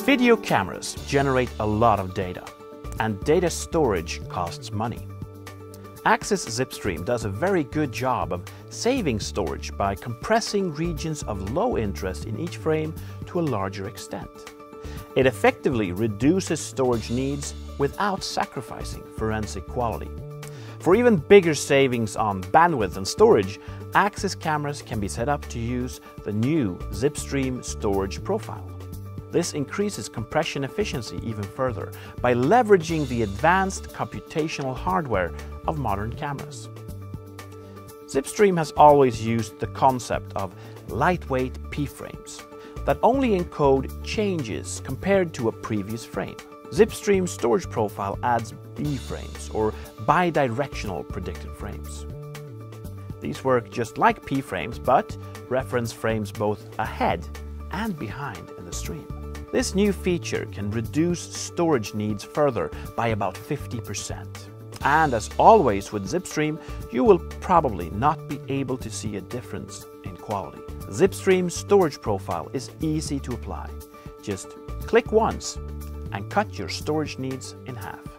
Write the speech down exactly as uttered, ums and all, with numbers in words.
Video cameras generate a lot of data, and data storage costs money. Axis Zipstream does a very good job of saving storage by compressing regions of low interest in each frame to a larger extent. It effectively reduces storage needs without sacrificing forensic quality. For even bigger savings on bandwidth and storage, Axis cameras can be set up to use the new Zipstream storage profile. This increases compression efficiency even further by leveraging the advanced computational hardware of modern cameras. Zipstream has always used the concept of lightweight P-frames that only encode changes compared to a previous frame. Zipstream's storage profile adds B-frames, or bidirectional predicted frames. These work just like P-frames, but reference frames both ahead and behind in the stream. This new feature can reduce storage needs further by about fifty percent. And as always with Zipstream, you will probably not be able to see a difference in quality. Zipstream's storage profile is easy to apply. Just click once and cut your storage needs in half.